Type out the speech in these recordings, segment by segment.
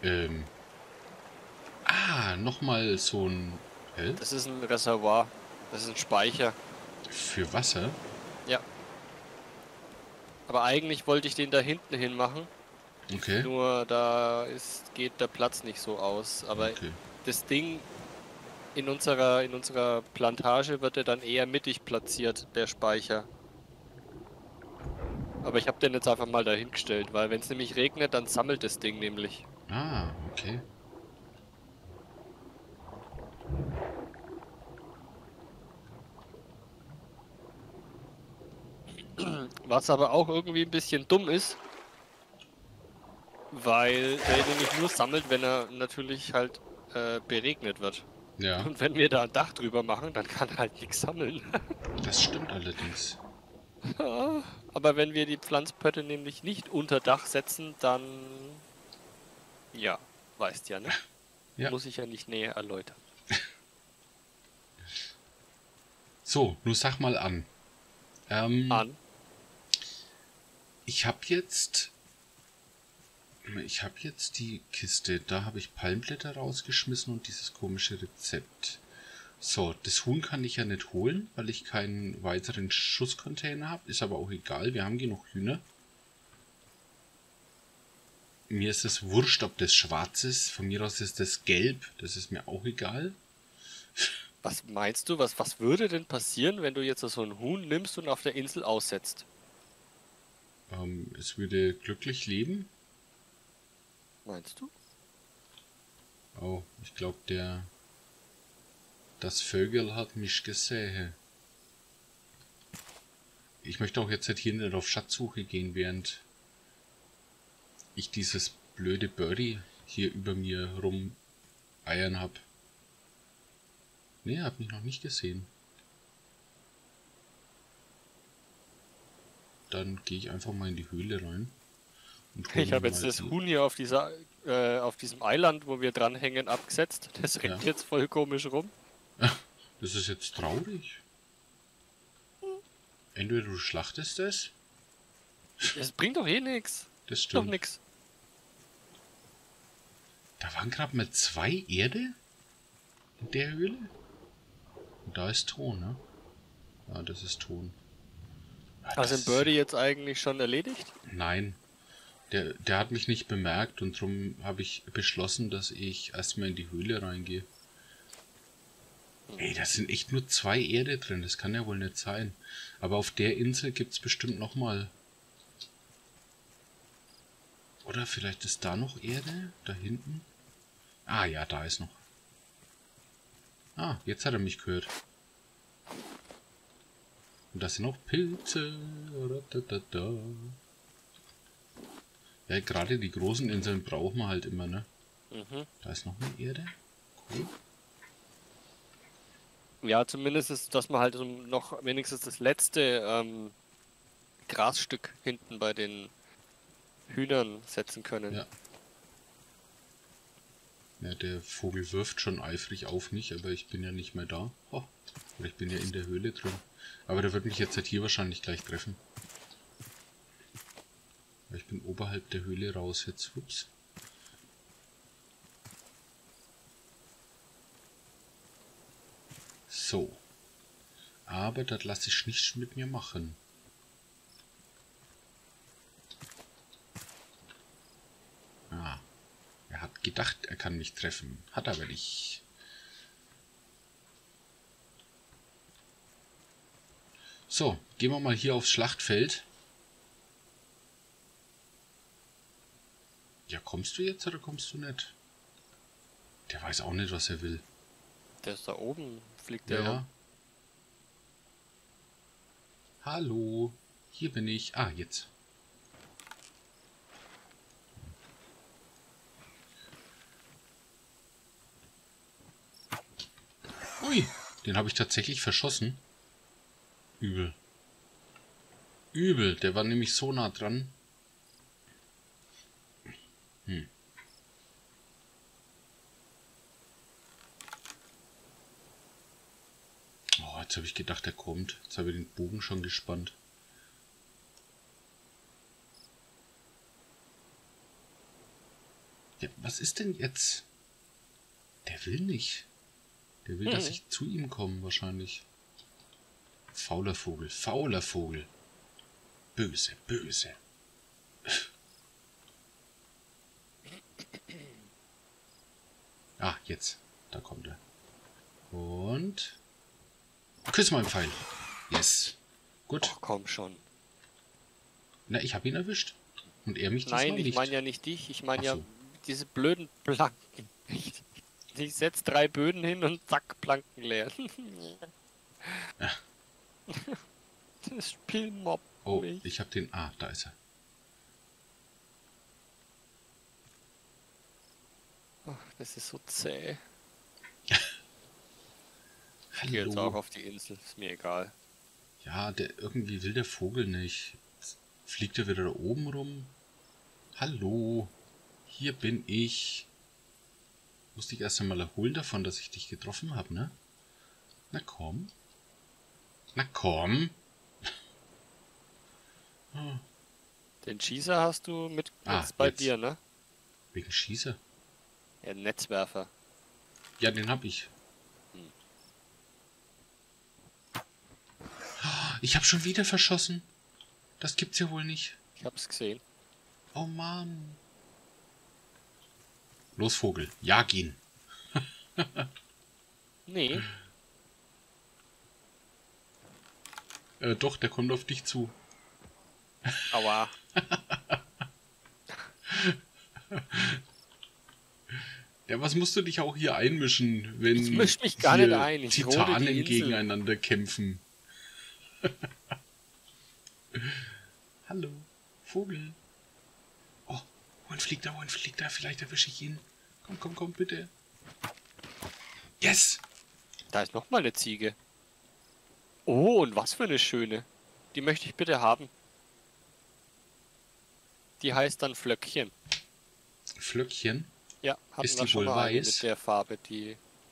Ähm. Ah, nochmal so ein... Hä? Das ist ein Reservoir. Das ist ein Speicher. Für Wasser? Ja. Aber eigentlich wollte ich den da hinten hin machen. Okay. Nur geht der Platz nicht so aus. Aber Okay. das Ding in unserer Plantage wird er dann eher mittig platziert, der Speicher. Aber ich habe den jetzt einfach mal dahingestellt, weil wenn es nämlich regnet, dann sammelt das Ding nämlich. Ah, okay. Was aber auch irgendwie ein bisschen dumm ist, weil der nämlich nur sammelt, wenn er natürlich halt beregnet wird. Ja, Und wenn wir da ein Dach drüber machen, dann kann er halt nichts sammeln. das stimmt allerdings. Aber wenn wir die Pflanzpötte nämlich nicht unter Dach setzen, dann, ja, weißt ja, ne? Ja. Muss ich ja nicht näher erläutern. So, nun sag mal an. Ähm, An. ich habe jetzt... Ich habe jetzt die Kiste. Da habe ich Palmblätter rausgeschmissen und dieses komische Rezept. So, das Huhn kann ich ja nicht holen, weil ich keinen weiteren Schusscontainer habe. Ist aber auch egal, wir haben genug Hühner. Mir ist es wurscht, ob das schwarz ist. Von mir aus ist das gelb. Das ist mir auch egal. Was meinst du, was würde denn passieren, wenn du jetzt so ein Huhn nimmst und auf der Insel aussetzt? Es würde glücklich leben. Meinst du? Oh, ich glaube, das Vögel hat mich gesehen. Ich möchte auch jetzt hier nicht auf Schatzsuche gehen, während ich dieses blöde Birdie hier über mir rum eiern habe. Nee, hab mich noch nicht gesehen. Dann gehe ich einfach mal in die Höhle rein. Und hol Ich mir habe jetzt mal das die... Huhn hier auf diesem Eiland, wo wir dranhängen, abgesetzt. Das Ja, rennt jetzt voll komisch rum. das ist jetzt traurig. Entweder du schlachtest es. Das bringt doch eh nichts. Das Doch stimmt. nix. Da waren gerade mal 2 Erde in der Höhle. Und da ist Ton, ne? Ja, das ist Ton. Ja, Hast du den Birdie jetzt eigentlich schon erledigt? Nein, der hat mich nicht bemerkt und darum habe ich beschlossen, dass ich erstmal in die Höhle reingehe. Ey, da sind echt nur 2 Erde drin, das kann ja wohl nicht sein. Aber auf der Insel gibt es bestimmt nochmal. Oder vielleicht ist da noch Erde? Da hinten? Ah ja, da ist noch. Ah, jetzt hat er mich gehört. Und da sind noch Pilze. Ja, gerade die großen Inseln brauchen wir halt immer, ne? Mhm. Da ist noch eine Erde. Cool. Ja, zumindest ist, dass man halt so noch wenigstens das letzte Grasstück hinten bei den Hühnern setzen können. Ja. Ja, der Vogel wirft schon eifrig auf mich, aber ich bin ja nicht mehr da. Oh, oder ich bin ja in der Höhle drin. Aber der wird mich jetzt halt hier wahrscheinlich gleich treffen. Weil ich bin oberhalb der Höhle raus jetzt. Ups. So. Aber das lasse ich nicht mit mir machen. Ah. Er hat gedacht, er kann mich treffen. Hat aber nicht. So, gehen wir mal hier aufs Schlachtfeld. Ja, kommst du jetzt oder kommst du nicht? Der weiß auch nicht, was er will. Der ist da oben, fliegt Ja, der rum. ja. Hallo, hier bin ich. Ah, jetzt. Ui, den habe ich tatsächlich verschossen. Übel. Übel, der war nämlich so nah dran. Oh, jetzt habe ich gedacht, er kommt. Jetzt habe ich den Bogen schon gespannt. Ja, was ist denn jetzt? Der will nicht. Der will, dass ich zu ihm komme, wahrscheinlich. Fauler Vogel, fauler Vogel. Böse, böse. Ah, jetzt. Da kommt er. Und... Küss mal einen Pfeil. Yes. Gut. Ach, komm schon. Na, ich habe ihn erwischt. Und er mich diesmal Nein, nicht. ich meine ja nicht dich. Ich meine Ach ja so. diese blöden Planken. Ich setz 3 Böden hin und zack, Planken leer. Ja. Das Spiel mobbt Oh, mich. ich habe den... Ah, da ist er. Ach, das ist so zäh. Ich gehe jetzt auch Hallo. auf die Insel, ist mir egal. Ja, irgendwie will der Vogel nicht. Jetzt fliegt er wieder da oben rum. Hallo. Hier bin ich. Musste ich erst einmal erholen davon, dass ich dich getroffen habe, ne? Na komm. Na komm. Oh, Den Schießer hast du mit Ah, bei jetzt. dir, ne? wegen Schießer. Ja, Netzwerfer. Ja, den hab ich. Ich habe schon wieder verschossen. Das gibt's ja wohl nicht. Ich hab's gesehen. Oh Mann. Los, Vogel. Jag ihn. Nee, Doch, der kommt auf dich zu. aua. Ja, was musst du dich auch hier einmischen, wenn Ich misch mich gar hier nicht ein. Ich rode die Titanen Insel. gegeneinander kämpfen? Hallo, Vogel. Oh, wohin fliegt er, wohin fliegt er? Vielleicht erwische ich ihn. Komm, komm, komm, bitte. Yes! Da ist noch mal eine Ziege. Oh, und was für eine schöne. Die möchte ich bitte haben. Die heißt dann Flöckchen. Flöckchen. Ja, hatten Ist wir die schon wohl mal eine weiß? mit der Farbe, die...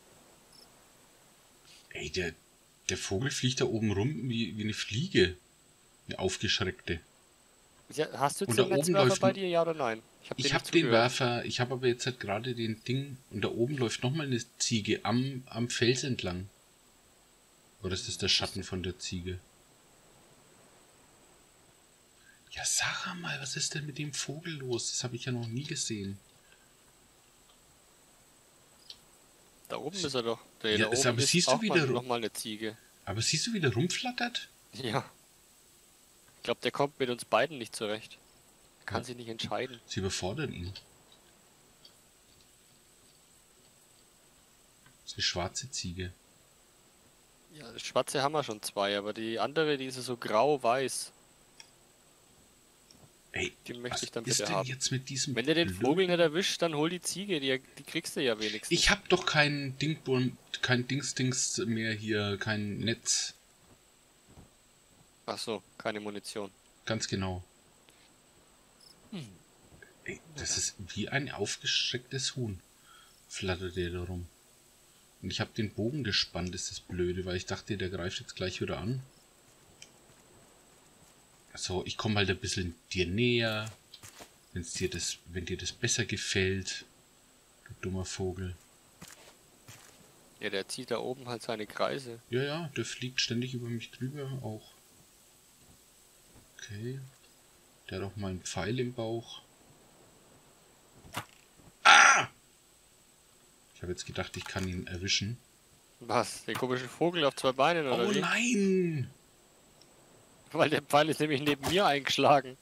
Ey, der Vogel fliegt da oben rum wie eine Fliege. Eine aufgeschreckte. Ja, hast du Und jetzt da den oben Netzwerfer läuft bei ein- dir, ja oder nein? Hab dir Ich nicht habe den zugehört. Werfer, ich habe aber jetzt halt gerade den Ding und da oben läuft nochmal eine Ziege am Fels entlang. Oder ist das der Schatten von der Ziege? Ja, sag mal, was ist denn mit dem Vogel los? Das habe ich ja noch nie gesehen. Da oben ist er doch. Der Ja, da oben aber ist siehst du auch wieder- noch mal eine Ziege. Aber siehst du, wie der rumflattert? Ja. Ich glaube, der kommt mit uns beiden nicht zurecht. Er kann Ja. sich nicht entscheiden. Sie überfordern ihn. Das ist eine schwarze Ziege. Ja, schwarze haben wir schon 2, aber die andere, die ist so grau-weiß. Ey, Die möchte was ich dann ist bitte denn haben. jetzt mit diesem Wenn du den blöden- Vogel nicht erwischt, dann hol die Ziege, die kriegst du ja wenigstens. Ich hab doch kein kein Dings mehr hier, kein Netz. Ach so, keine Munition. Ganz genau. Ey, das ist wie ein aufgeschrecktes Huhn. Flattert der da rum. Und ich habe den Bogen gespannt, ist das blöde, weil ich dachte, der greift jetzt gleich wieder an. So, ich komme halt ein bisschen dir näher. Wenn dir das besser gefällt. Du dummer Vogel. Ja, der zieht da oben halt seine Kreise. Ja, ja, der fliegt ständig über mich drüber auch. Okay. Der hat auch mal einen Pfeil im Bauch. Ah! Ich habe jetzt gedacht, ich kann ihn erwischen. Was? Der komische Vogel auf 2 Beinen oder Oh wie? nein! Weil der Pfeil ist nämlich neben mir eingeschlagen.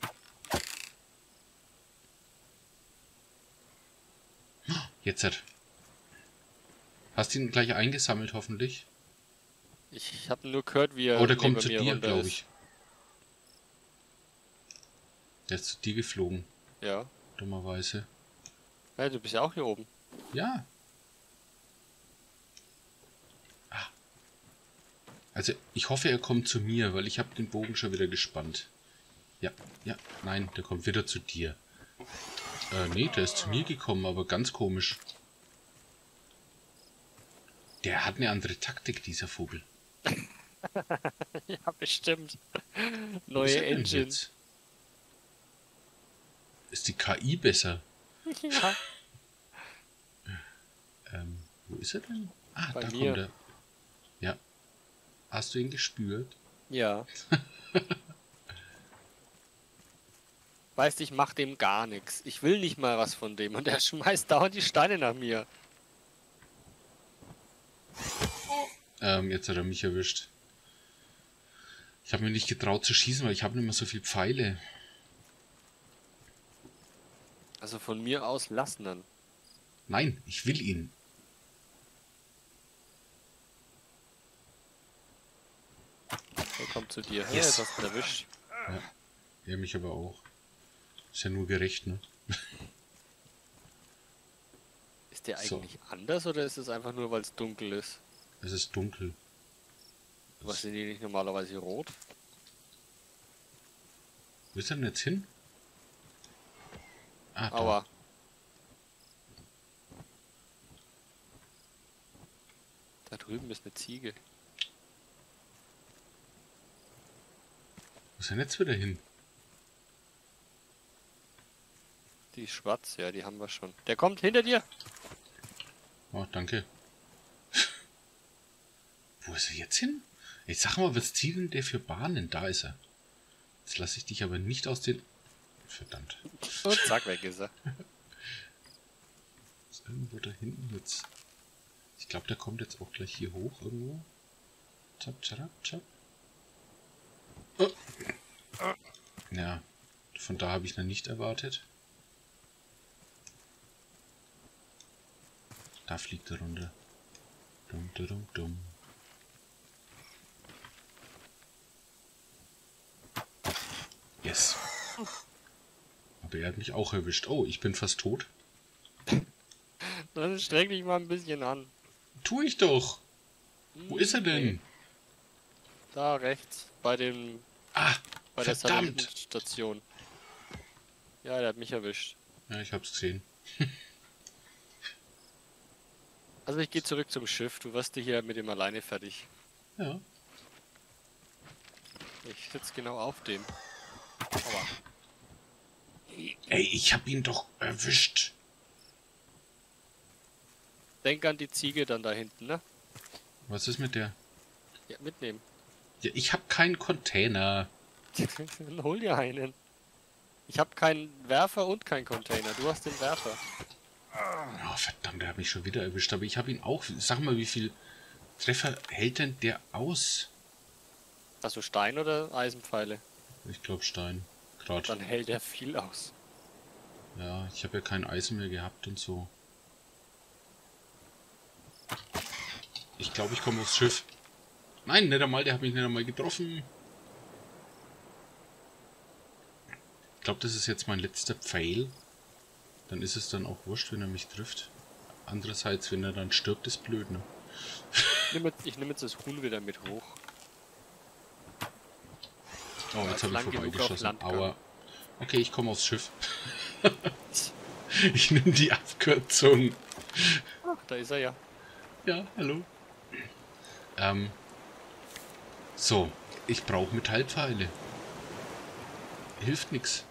Jetzt hat. Hast du ihn gleich eingesammelt, hoffentlich? Ich habe nur gehört, wie er Oh, der neben kommt zu mir dir, runter glaube ist. ich. Der ist zu dir geflogen, Ja. dummerweise. Ja, du bist ja auch hier oben. Ja. Ah. Also, ich hoffe, er kommt zu mir, weil ich habe den Bogen schon wieder gespannt. Ja, ja, nein, der kommt wieder zu dir. Nee, der ist zu mir gekommen, aber ganz komisch. Der hat eine andere Taktik, dieser Vogel. Ja, bestimmt. Wo ist Neue er denn Engine. jetzt? Ist die KI besser? Ja. Wo ist er denn? Ah, Bei da mir. kommt er. Ja. Hast du ihn gespürt? Ja. Weißt, ich mach dem gar nichts. Ich will nicht mal was von dem und er schmeißt dauernd die Steine nach mir. Jetzt hat er mich erwischt. Ich habe mir nicht getraut zu schießen, weil ich habe nicht mehr so viel Pfeile. Also von mir aus lassen dann. Nein, ich will ihn. Er kommt zu dir. Hey, Yes. jetzt hast du ihn erwischt. Ja. Er mich aber auch. Ist ja nur gerecht, ne? Ist der So. eigentlich anders oder ist es einfach nur, weil es dunkel ist? Es ist dunkel. Was sind die nicht normalerweise rot? Wo ist er denn jetzt hin? Ah, da. Aber da drüben ist eine Ziege. Wo ist er denn jetzt wieder hin? Die ist schwarz, ja, die haben wir schon. Der kommt hinter dir. Oh, danke. Wo ist er jetzt hin? Ich sag mal, was zieht denn der für Bahnen? Da ist er. Jetzt lasse ich dich aber nicht aus den... Verdammt. Und zack, weg ist er. Ist irgendwo da hinten jetzt... Ich glaube, der kommt jetzt auch gleich hier hoch irgendwo. Chap, chap, chap. Oh. Ja, von da habe ich noch nicht erwartet. Da fliegt er runter. Dum, dum, dum, dum. Yes. Aber er hat mich auch erwischt. Oh, ich bin fast tot. Dann streng dich mal ein bisschen an. Tu ich doch. Wo ist er denn? Da rechts, bei der Verdammt. Satellitenstation. Ja, der hat mich erwischt. Ja, ich hab's gesehen. Also ich gehe zurück zum Schiff. Du wirst hier mit dem alleine fertig. Ja. Ich sitze genau auf dem. Aua. Ey, ich hab ihn doch erwischt. Denk an die Ziege dann da hinten, ne? Was ist mit der? Ja, mitnehmen. Ja, ich hab keinen Container. Dann hol dir einen. Ich habe keinen Werfer und keinen Container. Du hast den Werfer. Oh, verdammt, der hat mich schon wieder erwischt. Aber ich habe ihn auch... Sag mal, wie viel Treffer hält denn der aus? Hast du Stein oder Eisenpfeile? Ich glaube Stein. Gerade. Dann hält er viel aus. Ja, ich habe ja kein Eisen mehr gehabt und so. Ich glaube, ich komme aufs Schiff. Nein, nicht einmal, der hat mich nicht einmal getroffen. Ich glaube, das ist jetzt mein letzter Pfeil. Dann ist es dann auch wurscht, wenn er mich trifft. Andererseits, wenn er dann stirbt, ist blöd, ne? Ich nehme jetzt das Huhn wieder mit hoch. Oh, jetzt habe ich lang genug auf vorbeigeschossen. Land Aua. Okay, ich komme aufs Schiff. Ich nehme die Abkürzung. Ach, da ist er ja. Ja, hallo. So, ich brauche Metallpfeile. Hilft nix.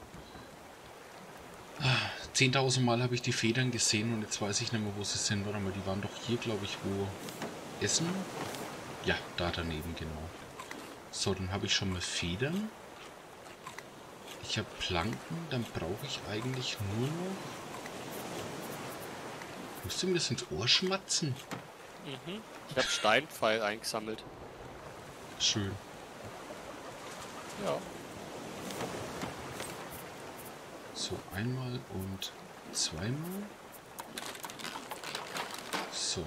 10.000 Mal habe ich die Federn gesehen und jetzt weiß ich nicht mehr, wo sie sind. Warte mal, die waren doch hier, glaube ich, wo... Essen? Ja, da daneben, genau. So, dann habe ich schon mal Federn. Ich habe Planken, dann brauche ich eigentlich nur noch... Musst du mir das ins Ohr schmatzen? Mhm. Ich habe Steinpfeil eingesammelt. Schön. Ja. So, einmal und zweimal. So.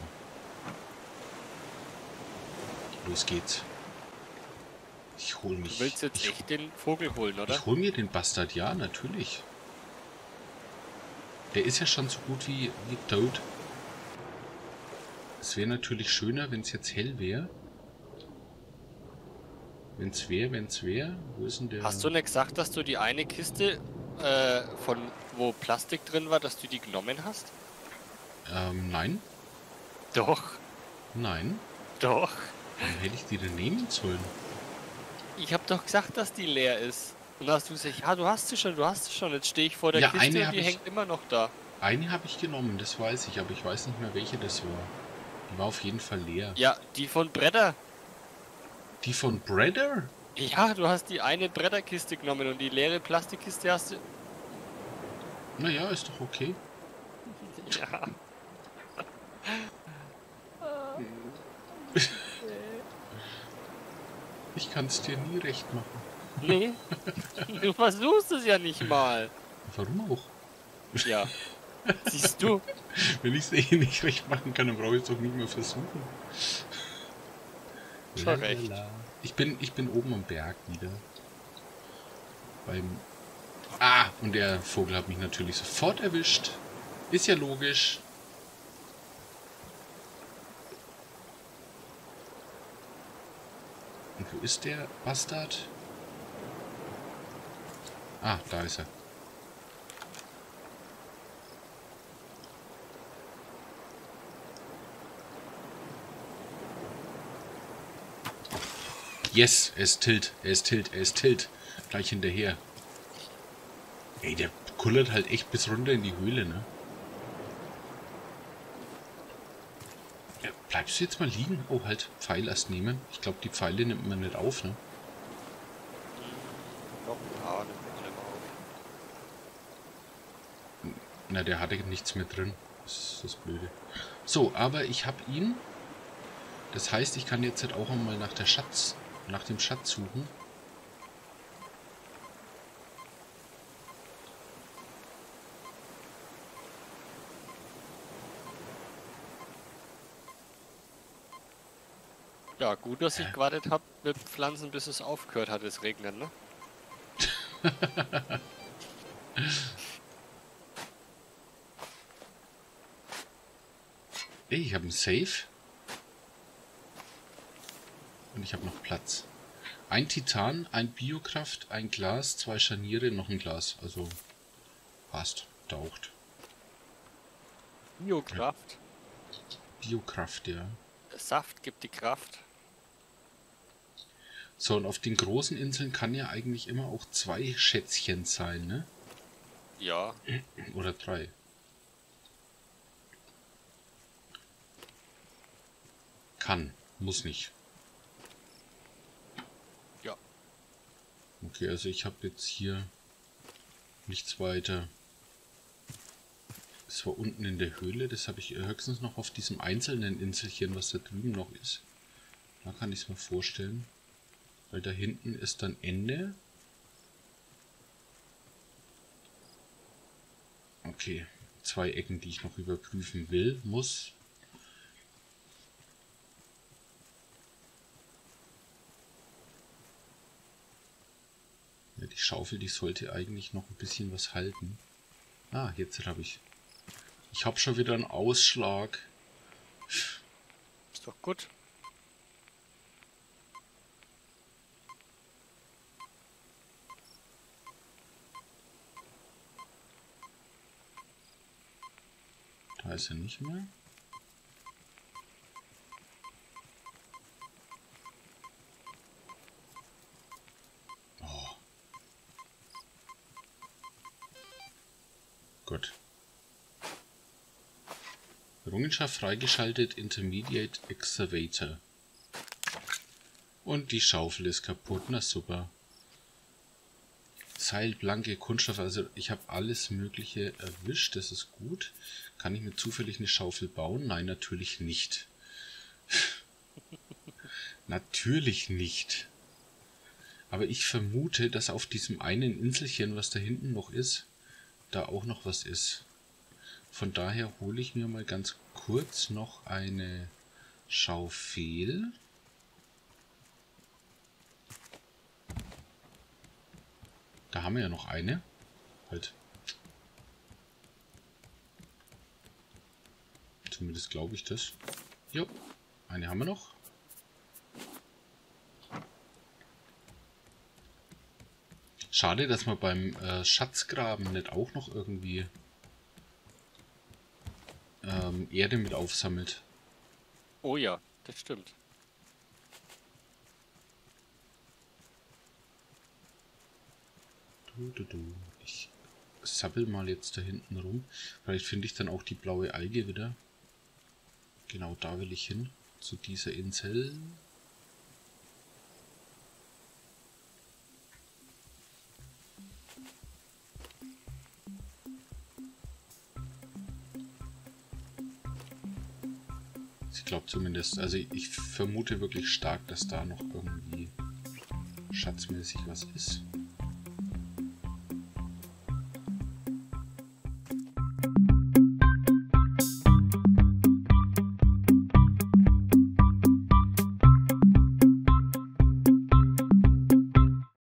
Los geht's. Ich hol mich. Du willst jetzt ich, echt den Vogel holen, oder? ich hol mir den Bastard, ja, natürlich. Der ist ja schon so gut wie tot. Es wäre natürlich schöner, wenn es jetzt hell wäre. Wenn's wäre. Wo ist denn der? Hast du nicht gesagt, dass du die eine Kiste, von wo Plastik drin war, dass du die genommen hast? Nein. Doch, Nein. doch. Warum hätte ich die denn nehmen sollen? Ich habe doch gesagt, dass die leer ist. Und dann hast du gesagt, ja, du hast sie schon. Jetzt stehe ich vor der Ja, Kiste eine und hab die ich- hängt immer noch da. Eine habe ich genommen, das weiß ich, aber ich weiß nicht mehr, welche das war. Die war auf jeden Fall leer. Ja, die von Bretter. Die von Bredder? Ja, du hast die eine Bretterkiste genommen und die leere Plastikkiste hast du... Naja, ist doch okay. Ja. Ich kann es dir nie recht machen. Nee, du versuchst es ja nicht mal. Warum auch? Ja, siehst du? Wenn ich es eh nicht recht machen kann, dann brauche ich es doch nicht mehr versuchen. Schon recht. Lalala. Ich bin oben am Berg wieder. Beim... Ah, und der Vogel hat mich natürlich sofort erwischt. Ist ja logisch. Und wo ist der Bastard? Ah, da ist er. Yes, er ist tilt, er ist tilt, er ist tilt. Gleich hinterher. Ey, der kullert halt echt bis runter in die Höhle, ne? Ja, bleibst du jetzt mal liegen? Oh, halt, Pfeil erst nehmen. Ich glaube, die Pfeile nimmt man nicht auf, ne? Doch, ja, nimm alle mal auf. Na, der hatte nichts mehr drin. Das ist das Blöde. So, aber ich habe ihn. Das heißt, ich kann jetzt halt auch einmal nach dem Schatz suchen. Ja, gut, dass ich gewartet habe mit Pflanzen, bis es aufgehört hat, es regnen, ne? Ey, ich habe einen Safe. Und ich habe noch Platz. Ein Titan, ein Biokraft, ein Glas, 2 Scharniere, noch ein Glas. Also passt, taucht. Biokraft. Biokraft, ja. Saft gibt die Kraft. So, und auf den großen Inseln kann ja eigentlich immer auch 2 Schätzchen sein, ne? Ja. Oder 3. Kann, muss nicht. Ja. Okay, also ich habe jetzt hier nichts weiter. Es war unten in der Höhle, das habe ich höchstens noch auf diesem einzelnen Inselchen, was da drüben noch ist. Da kann ich es mir vorstellen. Weil da hinten ist dann Ende. Okay, 2 Ecken, die ich noch überprüfen will, muss. Ja, die Schaufel, die sollte eigentlich noch ein bisschen was halten. Ah, jetzt habe ich. Ich habe schon wieder einen Ausschlag. Ist doch gut. Da ist er nicht mehr. Oh. Gut. Errungenschaft freigeschaltet, Intermediate Excavator. Und die Schaufel ist kaputt, na super. Seil, blanke Kunststoff, also ich habe alles mögliche erwischt, das ist gut. Kann ich mir zufällig eine Schaufel bauen? Nein, natürlich nicht. Natürlich nicht. Aber ich vermute, dass auf diesem einen Inselchen, was da hinten noch ist, da auch noch was ist. Von daher hole ich mir mal ganz kurz noch eine Schaufel. Da haben wir ja noch eine. Halt. Zumindest glaube ich das. Jo, eine haben wir noch. Schade, dass man beim Schatzgraben nicht auch noch irgendwie Erde mit aufsammelt. Oh ja, das stimmt. Ich sabbel mal jetzt da hinten rum. Vielleicht finde ich dann auch die blaue Alge wieder. Genau, da will ich hin. Zu dieser Insel. Ich glaube zumindest, also ich vermute wirklich stark, dass da noch irgendwie schatzmäßig was ist.